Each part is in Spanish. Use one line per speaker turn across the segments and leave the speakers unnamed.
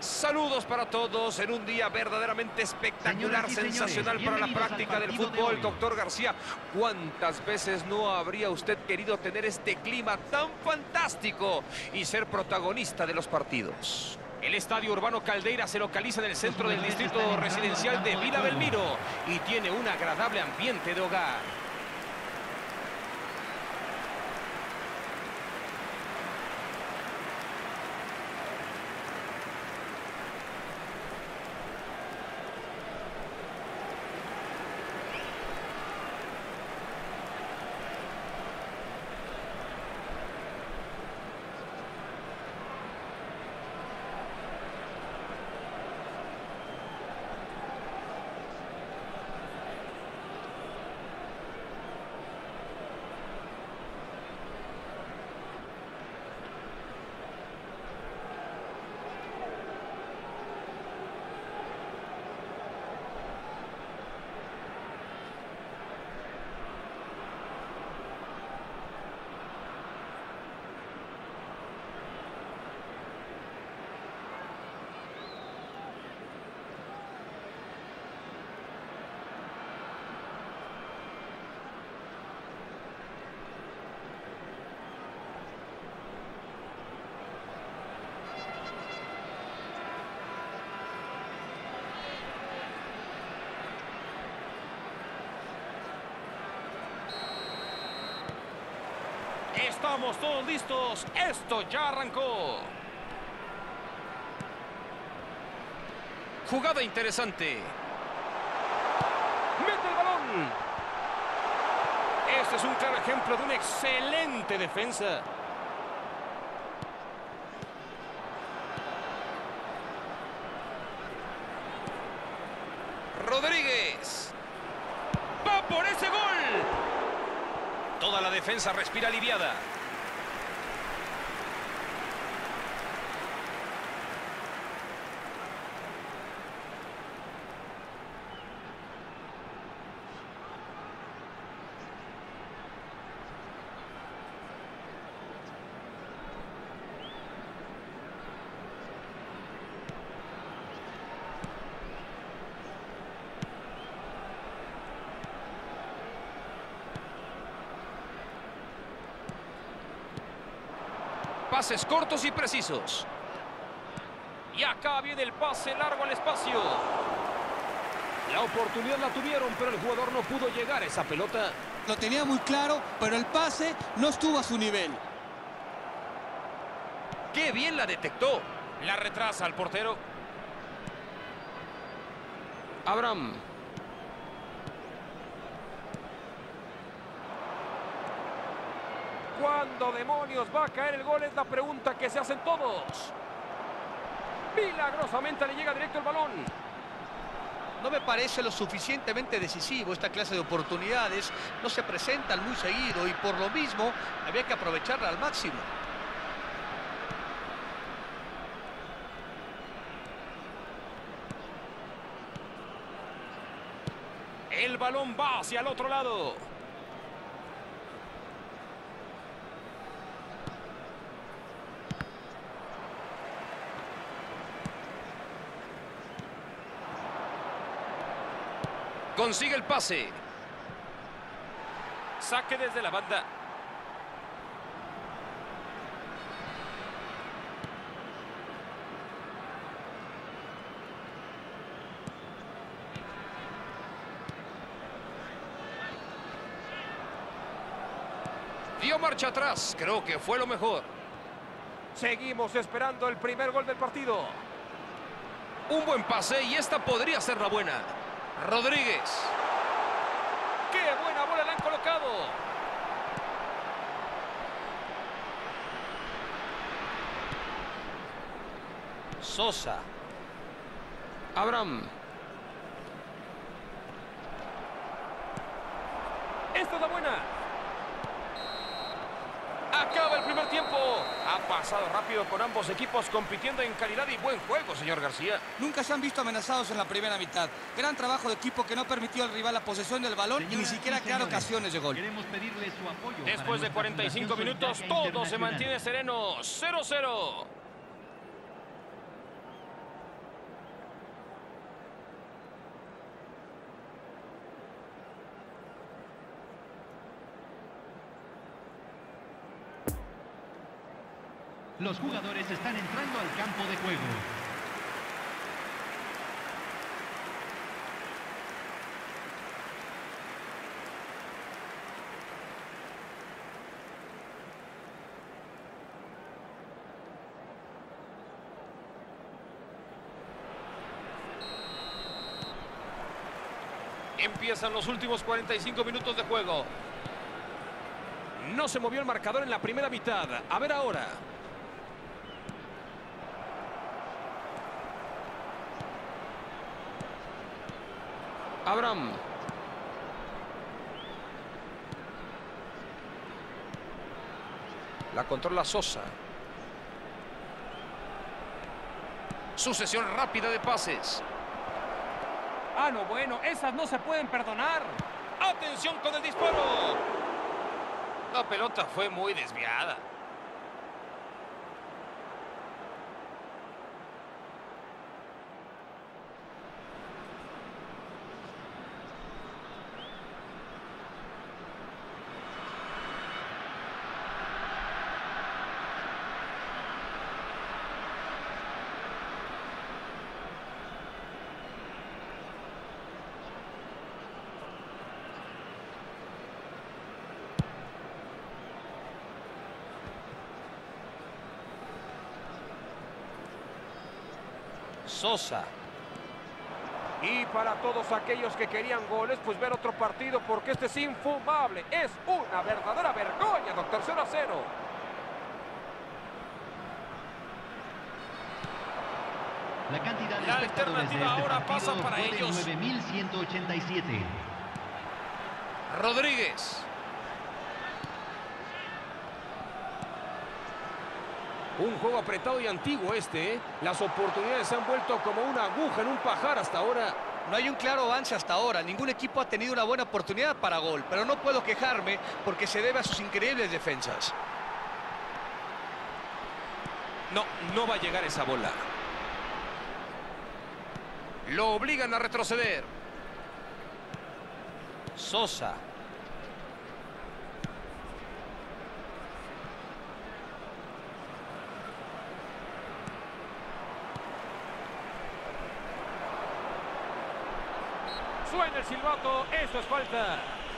Saludos para todos en un día verdaderamente espectacular, sensacional para la práctica del fútbol. Doctor García, ¿cuántas veces no habría usted querido tener este clima tan fantástico y ser protagonista de los partidos? El Estadio Urbano Caldeira se localiza en el centro del distrito residencial de Vila Belmiro y tiene un agradable ambiente de hogar. Estamos todos listos. Esto ya arrancó. Jugada interesante. Mete el balón. Este es un claro ejemplo de una excelente defensa. Rodríguez. ¡Va por ese gol! Toda la defensa respira aliviada. Pases cortos y precisos. Y acá viene el pase largo al espacio. La oportunidad la tuvieron, pero el jugador no pudo llegar a esa pelota.
Lo tenía muy claro, pero el pase no estuvo a su nivel.
¡Qué bien la detectó! La retrasa al portero. Abraham. ¿Cuándo demonios va a caer el gol? Es la pregunta que se hacen todos. Milagrosamente le llega directo el balón.
No me parece lo suficientemente decisivo. Esta clase de oportunidades no se presentan muy seguido y por lo mismo había que aprovecharla al máximo.
El balón va hacia el otro lado. Consigue el pase. Saque desde la banda. Dio marcha atrás. Creo que fue lo mejor. Seguimos esperando el primer gol del partido. Un buen pase y esta podría ser la buena. Rodríguez. ¡Qué buena bola le han colocado! Sosa. Abraham. Esta es la buena. Acaba el primer tiempo. Ha pasado rápido con ambos equipos compitiendo en calidad y buen juego, señor García.
Nunca se han visto amenazados en la primera mitad. Gran trabajo de equipo que no permitió al rival la posesión del balón y ni siquiera crear ocasiones de gol.
Después de 45 minutos, todo se mantiene sereno. 0-0.
Los jugadores están entrando al campo de juego.
Empiezan los últimos 45 minutos de juego. No se movió el marcador en la primera mitad. A ver ahora. Abraham. La controla Sosa. Sucesión rápida de pases.
Ah, no, bueno, esas no se pueden perdonar.
¡Atención con el disparo! La pelota fue muy desviada. Sosa.
Y para todos aquellos que querían goles, pues ver otro partido, porque este es infumable. Es una verdadera vergüenza, doctor. 0-0.
La cantidad de
La
espectadores de
alternativa
este
ahora
partido
pasa para
fue de
ellos.
9.187.
Rodríguez.
Un juego apretado y antiguo este, ¿eh? Las oportunidades se han vuelto como una aguja en un pajar hasta ahora.
No hay un claro avance hasta ahora. Ningún equipo ha tenido una buena oportunidad para gol. Pero no puedo quejarme porque se debe a sus increíbles defensas.
No, no va a llegar esa bola. Lo obligan a retroceder. Sosa.
Suena el silbato, eso es falta.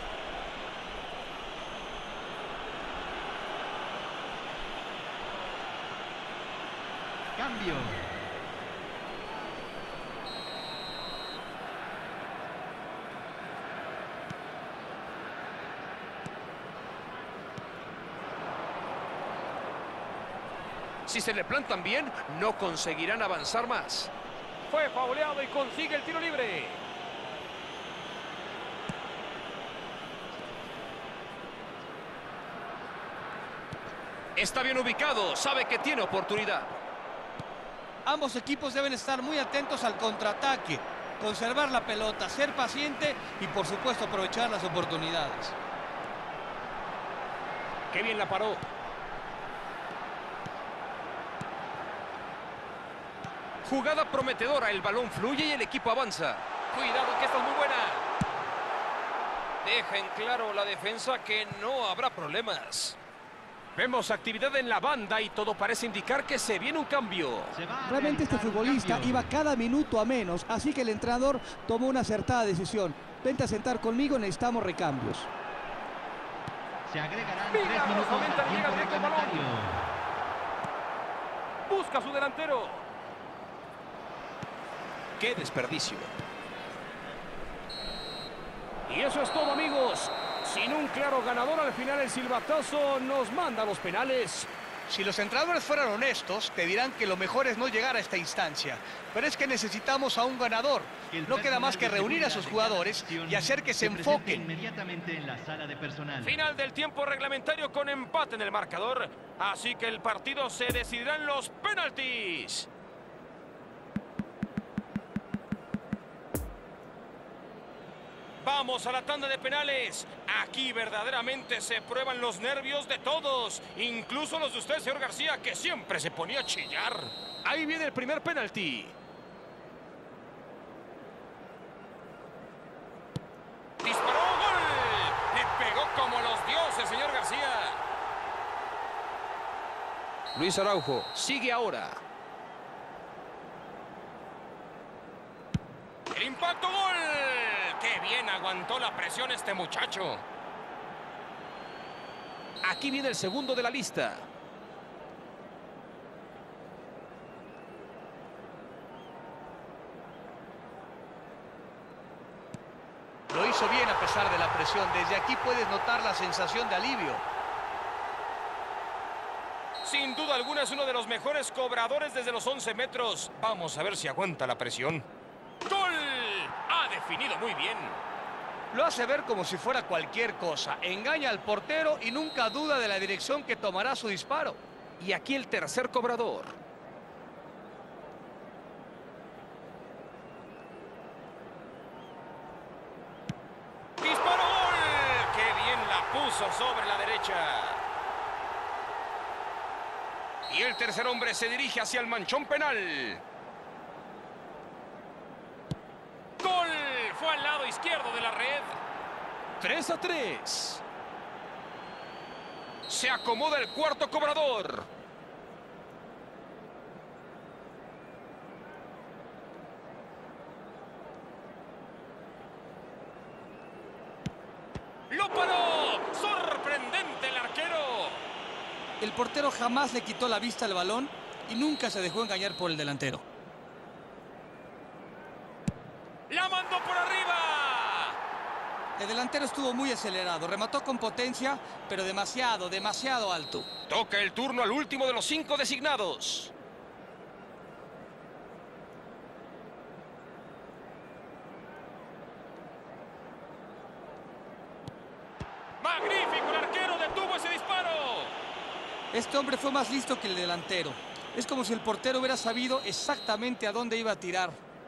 Cambio.
Si se le plantan bien, no conseguirán avanzar más.
Fue fauleado y consigue el tiro libre.
Está bien ubicado, sabe que tiene oportunidad.
Ambos equipos deben estar muy atentos al contraataque, conservar la pelota, ser paciente y por supuesto aprovechar las oportunidades.
Qué bien la paró.
Jugada prometedora, el balón fluye y el equipo avanza.
Cuidado que esta es muy buena.
Deja en claro la defensa que no habrá problemas.
Vemos actividad en la banda y todo parece indicar que se viene un cambio.
Realmente este futbolista
cambio.
iba cada minuto a menos, así que el entrenador tomó una acertada decisión. Vente a sentar conmigo, necesitamos recambios.
Se agregarán
Mira,
3 minutos
comenta,
al
llega
tiempo
directo al balón.
reglamentario.
Busca a su delantero.
¡Qué desperdicio!
Y eso es todo, amigos. Sin un claro ganador, al final el silbatazo nos manda a los penales.
Si los entrenadores fueran honestos, te dirán que lo mejor es no llegar a esta instancia. Pero es que necesitamos a un ganador.
El
No queda más que
personal de
reunir a sus
seguridad de cada
jugadores
sección
y hacer que se
presente
enfoquen.
inmediatamente en la sala de personal.
Final del tiempo reglamentario con empate en el marcador. Así que el partido se decidirá en los penaltis. Vamos a la tanda de penales. Aquí verdaderamente se prueban los nervios de todos. Incluso los de usted, señor García, que siempre se ponía a chillar. Ahí viene el primer penalti. ¡Disparó! ¡Gol! Le pegó como los dioses, señor García.
Luis Araujo sigue ahora.
¡El impacto gol! ¡Qué bien aguantó la presión este muchacho!
Aquí viene el segundo de la lista.
Lo hizo bien a pesar de la presión. Desde aquí puedes notar la sensación de alivio.
Sin duda alguna es uno de los mejores cobradores desde los 11 metros. Vamos a ver si aguanta la presión. ¡Gol! Ha definido muy bien.
Lo hace ver como si fuera cualquier cosa. Engaña al portero y nunca duda de la dirección que tomará su disparo.
Y aquí el tercer cobrador.
¡Disparo gol! ¡Qué bien la puso sobre la derecha! Y el tercer hombre se dirige hacia el manchón penal. ¡Gol! Fue al lado izquierdo de la red.
3-3. Se acomoda el cuarto cobrador.
¡Lo paró! ¡Sorprendente el arquero!
El portero jamás le quitó la vista al balón y nunca se dejó engañar por el delantero.
¡La mandó por arriba!
El delantero estuvo muy acelerado, remató con potencia, pero demasiado alto.
Toca el turno al último de los 5 designados.
¡Magnífico! El arquero detuvo ese disparo.
Este hombre fue más listo que el delantero. Es como si el portero hubiera sabido exactamente a dónde iba a tirar.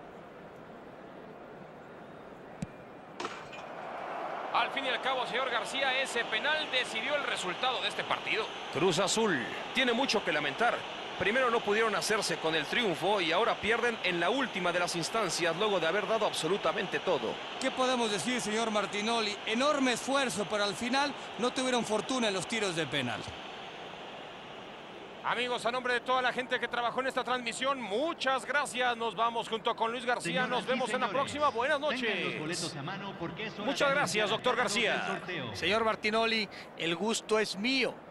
Al fin y al cabo, señor García, ese penal decidió el resultado de este partido.
Cruz Azul tiene mucho que lamentar. Primero no pudieron hacerse con el triunfo y ahora pierden en la última de las instancias luego de haber dado absolutamente todo.
¿Qué podemos decir, señor Martinoli? Enorme esfuerzo, pero al final no tuvieron fortuna en los tiros de penal.
Amigos, a nombre de toda la gente que trabajó en esta transmisión, muchas gracias. Nos vamos junto con Luis García.
Señoras
Nos
y
vemos en la
señores,
próxima. Buenas
tengan los
noches.
boletos a mano porque es hora
Muchas
de
gracias,
iniciar
doctor
el
García.
sorteo.
Señor Martinoli, el gusto es mío.